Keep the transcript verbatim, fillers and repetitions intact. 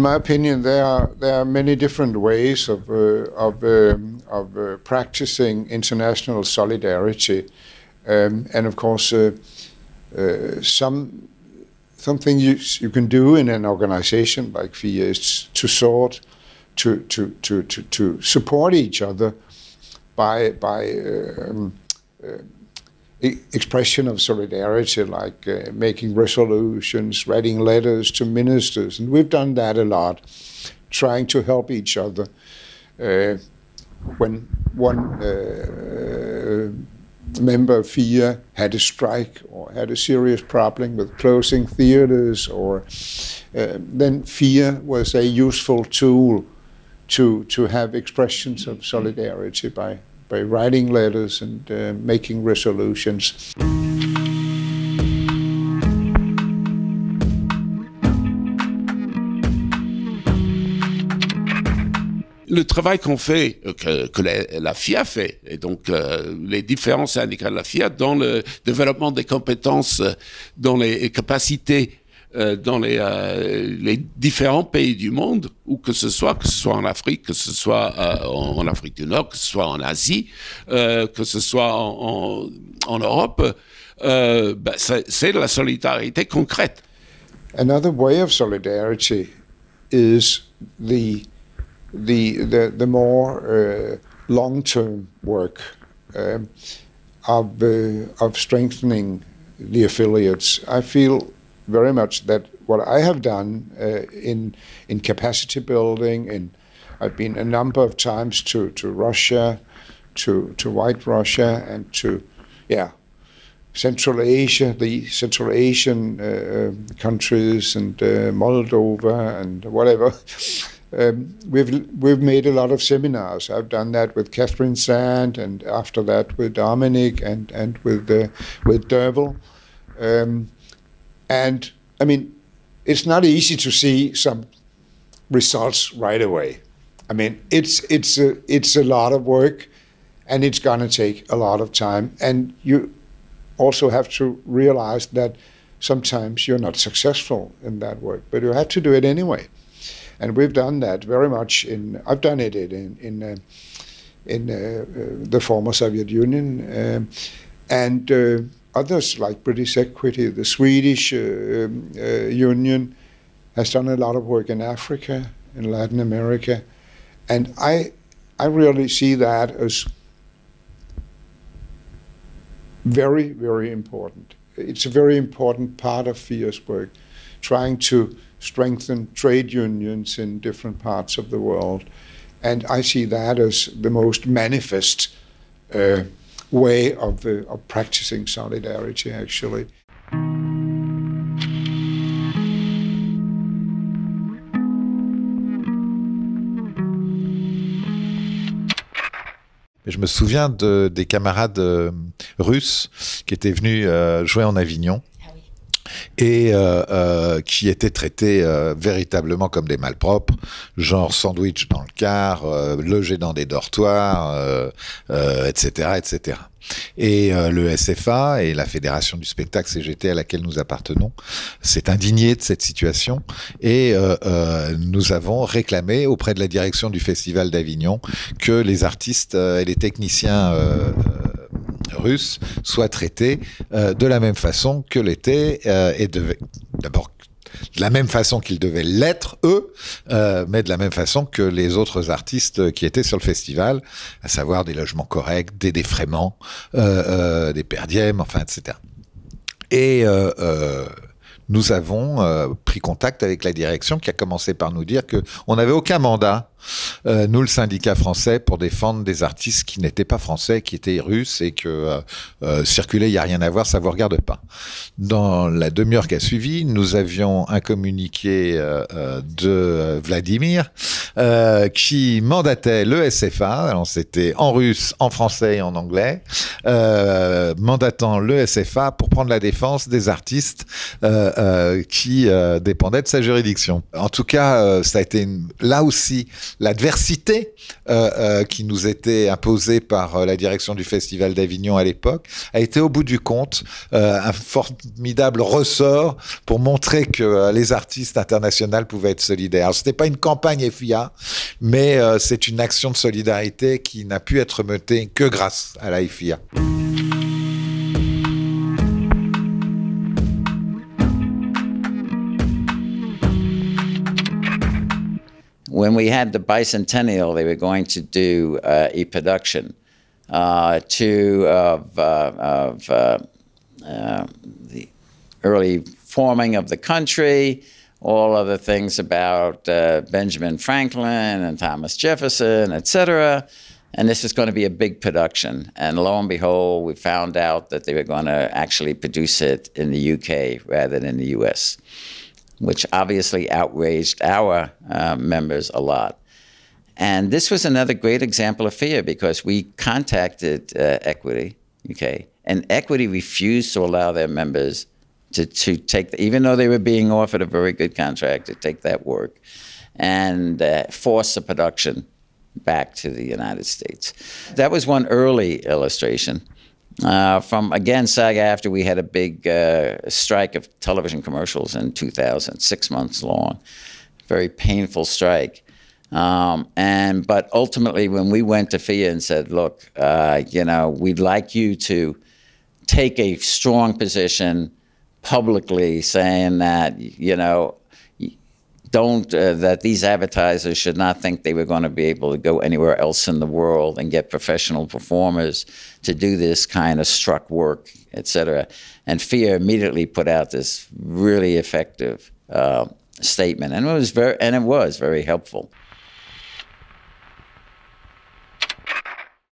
my opinion, there are there are many different ways of uh, of um, of uh, practicing international solidarity, um, and of course, uh, uh, some something you you can do in an organization like F I A is to sort to to to to, to support each other by by um, uh, expression of solidarity, like uh, making resolutions, writing letters to ministers, and we've done that a lot, trying to help each other. Uh, when one uh, member of F I A had a strike or had a serious problem with closing theaters, or uh, then F I A was a useful tool to to have expressions of solidarity by by writing letters and uh, making resolutions. Le travail qu'on fait, que, que la, la F I A fait, et donc euh, les différents syndicats de la F I A dans le développement des compétences, dans les capacités euh, dans les, euh, les différents pays du monde, où que ce soit, que ce soit en Afrique, que ce soit euh, en, en Afrique du Nord, que ce soit en Asie, euh, que ce soit en, en, en Europe, euh, ben c'est de la solidarité concrète. Another way of solidarity is the the the, the more uh, long-term work um, of uh, of strengthening the affiliates. I feel very much that what I have done uh, in in capacity building, and I've been a number of times to, to Russia, to to White Russia, and to yeah, Central Asia, the Central Asian uh, countries, and uh, Moldova, and whatever. Um, we've we've made a lot of seminars. I've done that with Catherine Sand, and after that with Dominic, and and with uh, with Derval. Um, And, I mean, it's not easy to see some results right away. I mean, it's it's a, it's a lot of work, and it's going to take a lot of time. And you also have to realize that sometimes you're not successful in that work, but you have to do it anyway. And we've done that very much in, I've done it in, in, uh, in uh, uh, the former Soviet Union. Um, and uh, Others, like British Equity, the Swedish uh, uh, Union, has done a lot of work in Africa, in Latin America, and I, I really see that as very, very important. It's a very important part of F I A's work, trying to strengthen trade unions in different parts of the world, and I see that as the most manifest uh, way of, uh, of practicing solidarity, actually. Je me souviens de, des camarades euh, russes qui étaient venus euh, jouer en Avignon. Et euh, euh, qui étaient traités euh, véritablement comme des malpropres, genre sandwich dans le car, euh, logés dans des dortoirs, euh, euh, et cetera, et cetera. Et euh, le S F A et la Fédération du spectacle C G T à laquelle nous appartenons s'est indigné de cette situation, et euh, euh, nous avons réclamé auprès de la direction du Festival d'Avignon que les artistes euh, et les techniciens euh, russes soient traités euh, de la même façon que l'étaient euh, et devaient d'abord de la même façon qu'ils devaient l'être, eux, euh, mais de la même façon que les autres artistes qui étaient sur le festival, à savoir des logements corrects, des défraiements, euh, euh, des per diem, enfin, et cetera. Et euh, euh, nous avons euh, pris contact avec la direction qui a commencé par nous dire qu'on n'avait aucun mandat, euh, nous le syndicat français, pour défendre des artistes qui n'étaient pas français, qui étaient russes, et que euh, euh, circuler, il n'y a rien à voir, ça ne vous regarde pas. Dans la demi-heure qui a suivi, nous avions un communiqué euh, euh, de Vladimir euh, qui mandatait le S F A, alors c'était en russe, en français et en anglais, euh, mandatant le S F A pour prendre la défense des artistes euh, euh, qui euh, dépendaient de sa juridiction. En tout cas, euh, ça a été une, là aussi l'adversité euh, euh, qui nous était imposée par euh, la direction du Festival d'Avignon à l'époque a été au bout du compte euh, un formidable ressort pour montrer que euh, les artistes internationaux pouvaient être solidaires. Ce n'était pas une campagne F I A, mais euh, c'est une action de solidarité qui n'a pu être menée que grâce à la F I A. When we had the bicentennial, they were going to do uh, a production uh, to of, uh, of uh, uh, the early forming of the country, all other things about uh, Benjamin Franklin and Thomas Jefferson, et cetera. And this was going to be a big production. And lo and behold, we found out that they were going to actually produce it in the U K rather than the U S, which obviously outraged our uh, members a lot. And this was another great example of fear, because we contacted uh, Equity, okay, and Equity refused to allow their members to, to take, the, even though they were being offered a very good contract, to take that work and uh, force the production back to the United States. That was one early illustration. Uh, from, again, SAG-AFTRA, we had a big uh, strike of television commercials in two thousand, six months long. Very painful strike. Um, and, but ultimately, when we went to F I A and said, look, uh, you know, we'd like you to take a strong position publicly saying that, you know, don't, uh, that these advertisers should not think they were going to be able to go anywhere else in the world and get professional performers to do this kind of struck work, et cetera. And F I A immediately put out this really effective uh, statement, and it was very, and it was very helpful.